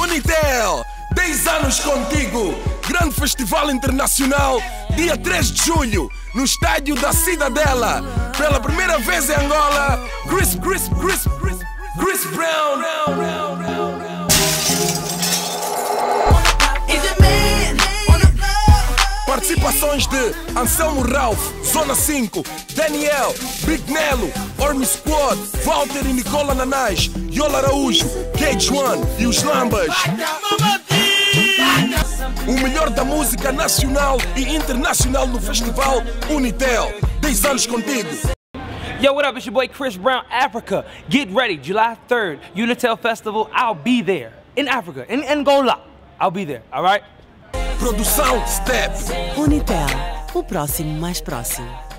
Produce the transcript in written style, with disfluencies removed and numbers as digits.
Unitel, 10 anos contigo. Grande festival internacional, dia 3 de julho, no estádio da Cidadela. Pela primeira vez em Angola, Chris Brown. Participações de Anselmo Ralph, Zona 5, Daniel, Big Nelo, Ormi Squad, Walter e Nicola Nanás, Yola Araújo, Cage One e os Lambas. O melhor da música nacional e internacional no festival Unitel. 10 anos contigo. Yo, what up? It's your boy Chris Brown, Africa. Get ready, July 3rd, Unitel Festival. I'll be there in Africa, in Angola. I'll be there, all right? Produção Step. Unitel, o próximo mais próximo.